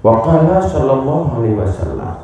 Wa qala sallallahu alaihi wasallam,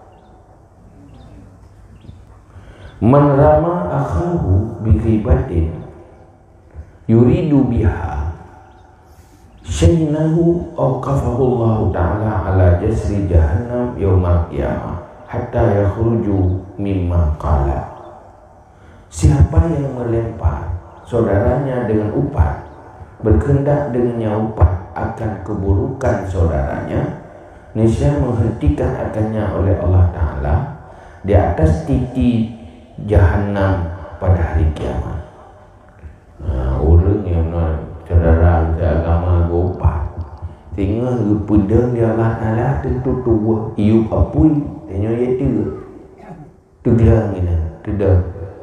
man rama akhahu bi ghibatin yuridu biha syaynahu awqafahu Allah ta'ala ala jasri jahannam yaumal qiyamah hatta yakhruju mimma qala. Siapa yang melempar saudaranya dengan upat, berkehendak dengannya upat akan keburukan saudaranya, niscaya menghentikan akannya oleh Allah Ta'ala di atas titi Jahannam pada hari kiamat. Orang yang saudara seagama gopak tengah pedang dia Allah Ta'ala tentu tua iup apui tanya ya tu gelang ini tidak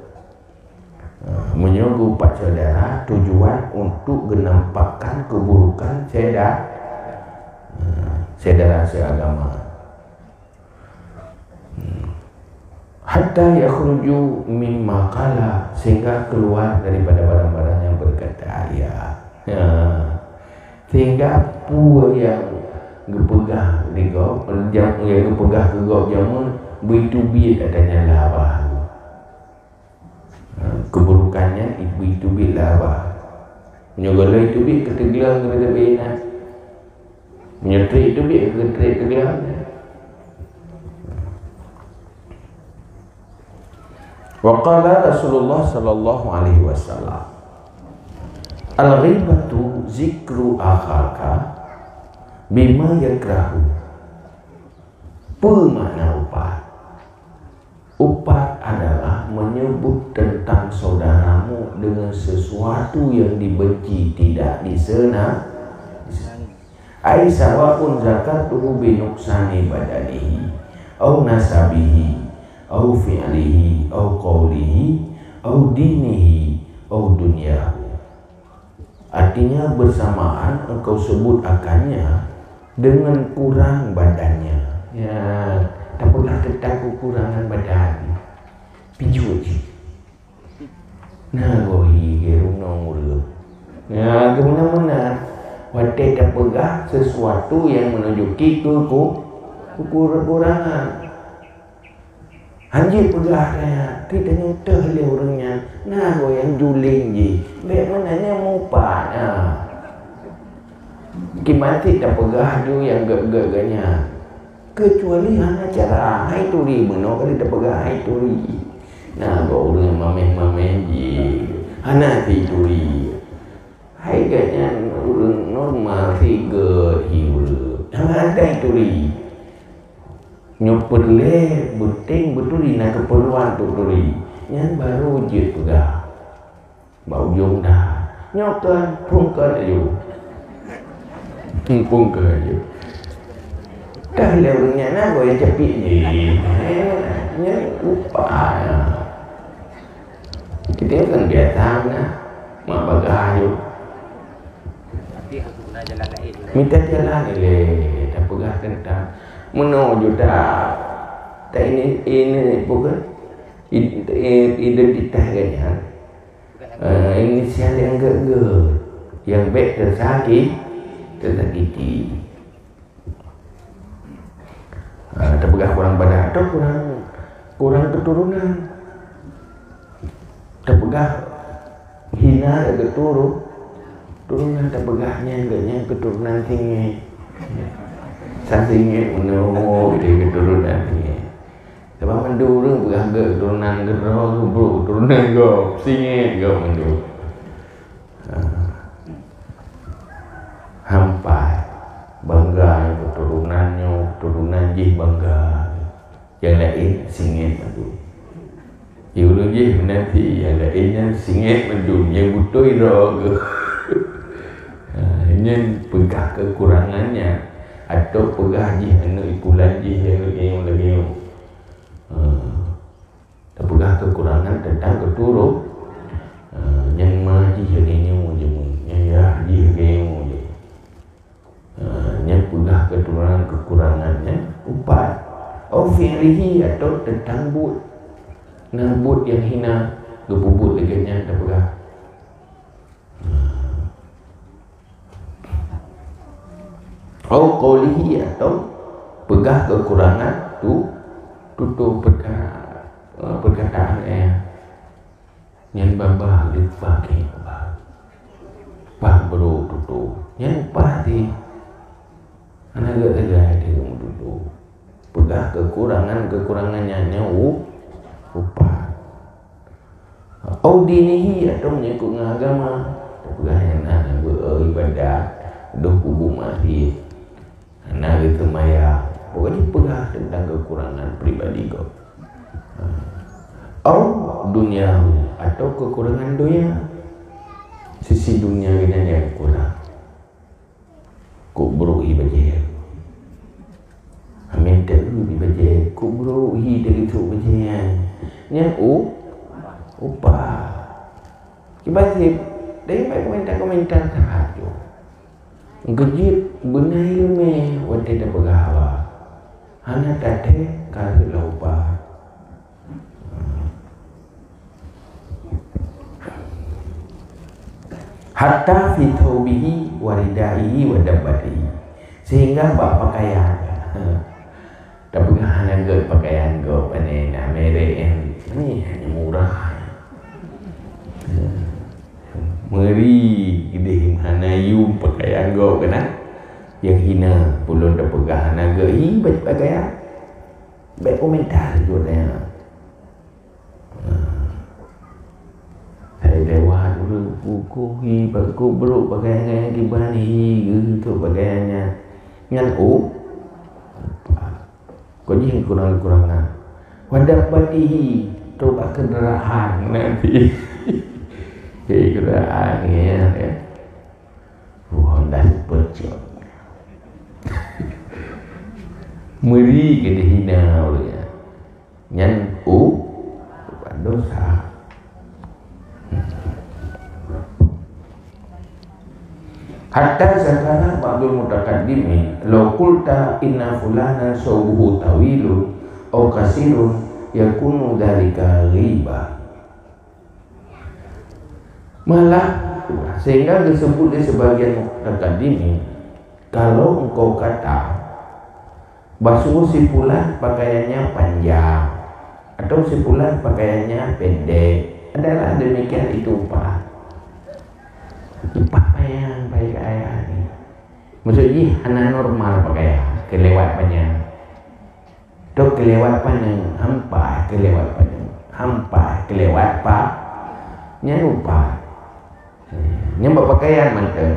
menyuruh pak saudara tujuan untuk menampakkan keburukan saudara seagama. Hatta yakhruju mimma qala, sehingga keluar daripada barang-barang yang berkata sehingga pu yang gepegah digop yang gepegah gegop jamun B2B adanya labah keburukannya B2B labah menyogol B2B ketegelang kepada benar menyetri B2B ketegelang. Wa qala Rasulullah sallallahu alaihi wasallam, al-ghibatu zikru akhaka bima yakrahu. Pemakna upat? Upat adalah menyebut tentang saudaramu dengan sesuatu yang dibenci, tidak disenang. Ai sawa'un zakatuhu bi nuqsani badanihi au nasabihi au fi'lihi au qawlihi au dinihi au dunyahu. Artinya bersamaan engkau sebut akannya dengan kurang badannya. Ya, tak pernah tentang kekurangan badan. Pijut. Nah, gohi gerunong ulu. Ya, kemana-mana. Wadah tak pegah sesuatu yang menunjuki kekurangan. Anjir pegah kaya, kita nyutah oleh orangnya. Nah, goyang juling je. Baik mananya mupat. Gimana tak pegah tu yang gak-gaganya. Kecuali hanya cara hai turi. Benar kali tak pegah hai turi. Nah, go orang mameh-mameh je. Hana ti turi. Hai gaknya orang normal tiga hiu. Hana ada turi. Nyuper le buting betul nak keperluan tu turi. Yang baru je pegah. Bau jong dah. Nyokan pungkan ayo. Pungkan ayo. Dah le orangnya nak goyang cepik je. Nya lupa. Kita kan biasa nah. Mak bagah ayo. Minta jalan le. Tak pegah tentang menuju tak ini bukan identitas kan inisial yang geger yang baik tersakiti terpegah kurang badan atau kurang keturunan terpegah hina ada turunan terpegahnya enggaknya keturunan tinggi sasingit menunggu di keturunan ni. Sebab mendurung berharga keturunan gerok bro, keturunan gop, singit gop mendu. Hampai bangga keturunannya, keturunan jih bangga. Yang lain singit mendu. Yang jih nanti yang lainnya singit mendu, yang butuh irok. Ini pegah kekurangannya. Atau pegah jih anak ikulan jih yang lagi terpegah kekurangan tentang keturut yang majih jadinya yang ya jih yang yang pegah keturunan kekurangannya upat au fi'lihi atau tentang but but yang hina gebubut leganya terpegah Au qawlihi, atau pegah kekurangan tutup perkataan yang babah dipakai bah bro tutup yang pasti anak gak dia tutup pegah kekurangannya upah au dinihi, atau menyangkut agama pegah yang anak beribadah doh kubu mati anak itu maya pokoknya pegah tentang kekurangan pribadi kau. Au dunia, atau kekurangan dunia, sisi dunia ini yang kurang kau beruhi baca amin terlalu baca kau beruhi dari itu baca yang upah kita sih dari komentar terhaju gejit benar ilmu waktu dah bergawa anak tadi kalau lupa hatta fi thawbihi wa ridaihi wa dabbatihi, sehingga bab pakaian tapi hanya gak pakaian go panena merek ini hanya murah meri gede hana yum pakaian go kena yang hina pulun dah pegah naga baik pakaian baik komentar juga saya lewat buku baku bro pakaiannya gimana gitu pakaiannya ngan kau jing kurang-kurangan wadah batihi coba kendaraan nanti kendaraan ya Honda Supercharge meri gede hina oleh nyan dosa hatta zakara ba'dul mutaqaddimin law qulta inna fulana sawbuhu tawilun aw kasirun yakunu dzalika ghibah, malah sehingga disebut di sebagian mutaqaddimin kalau engkau kata basuh si fulan pakaiannya panjang atau si fulan pakaiannya pendek adalah demikian itu upah yang baik ayah ni maksudnya hanya normal pakaian kelewat panjang tu kelewat panjang hampa kelewat panjang hampa kelewat pak nya lupa nyambak pakaian mantan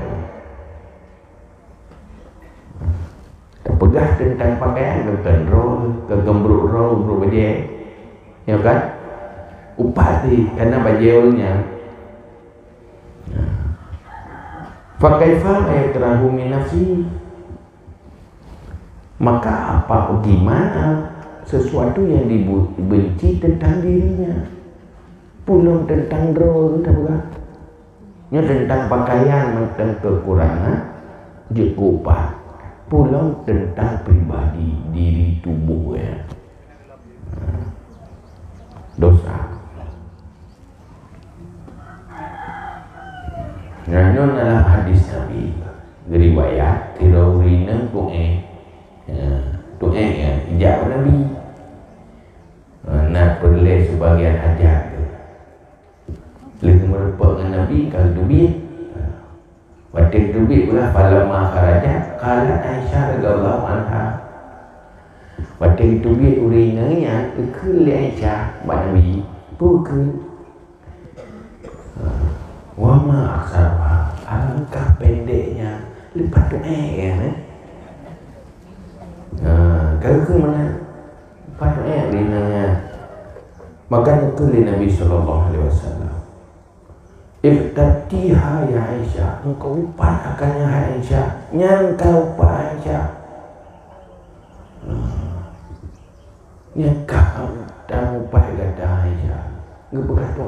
terpegah tentang pakaian ke roll ke gembruk roll baju ya kan upati karena bajunya fakaifa ayakrahu min nafsi, maka apa gimana sesuatu yang dibenci tentang dirinya pulung tentang roh nya tentang pakaian tentang kekurangan jekupan pulung tentang pribadi diri tubuh ya dosa. Namun dalam hadis Nabi riwayat tirawina tu'e ya ijab Nabi nak perlu sebagian ajak lebih merupakan Nabi kalau dubi waktu dubi pula falamma kharaja qalat Aisyah radhiyallahu anha waktu dubi urinanya ke Aisyah Nabi bukan wama aksarwa alangkah pendeknya lepas tu ya kalau ke mana lepas tu dinanya maka itu Nabi sallallahu alaihi wasallam iktatiha ya Aisyah, engkau upat akannya Aisyah, nyangka upat Aisyah nyangka dan upat kata Aisyah ngebekas tu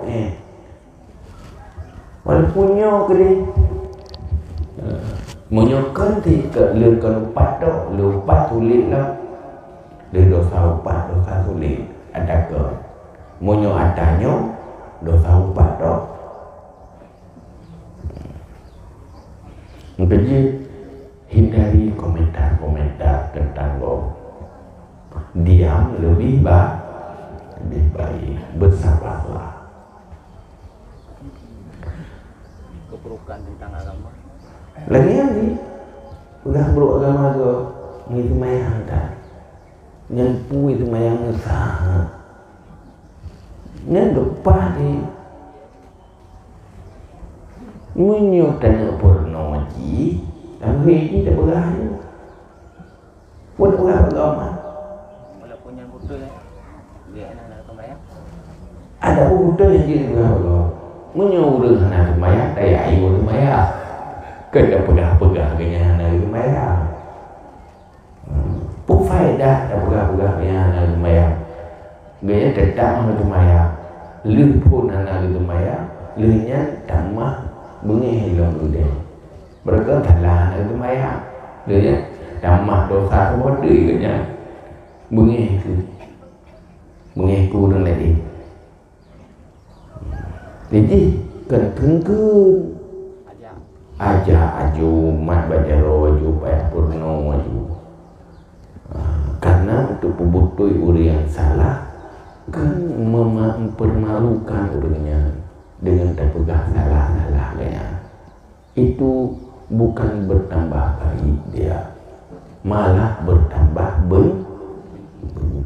walaupun nyo kini menyokan ti ke lekan patok lupa tulis lah le dosa upat dosa tulis ada ke monyo adanyo dosa upat dok. Jadi hindari komentar-komentar tentang lo. Diam lebih baik. Bersabarlah. Keburukan tentang agama. Lagi udah beragama tu itu mayang dah. Nyampu itu mayang sangat. Nyan depan ni menyok tanya porno ji, tapi ini tak berani. Pun orang agama. Walaupun yang betul dia anak kemayang. Ada betul yang jadi beragama. Menyuruh anak kemayang, saya ayu kemayang. Kena pegah-pegah dengan anak kemayang. Pun faedah tak pegah-pegah dengan anak kemayang. Gaya tetap anak kemayang. Lih pun anak kemayang. Lihnya tamah bunyi hilang udah. Mereka telah anak kemayang. Lihnya tamah dosa semua dia. Bunyi itu. Bunyi kurang lagi. Jadi kan tengkun aja mat baca roju payah purno aju. Karena untuk pembutui orang yang salah kan mempermalukan orangnya dengan terpegah salah-salahnya. Itu bukan bertambah baik dia, malah bertambah benci.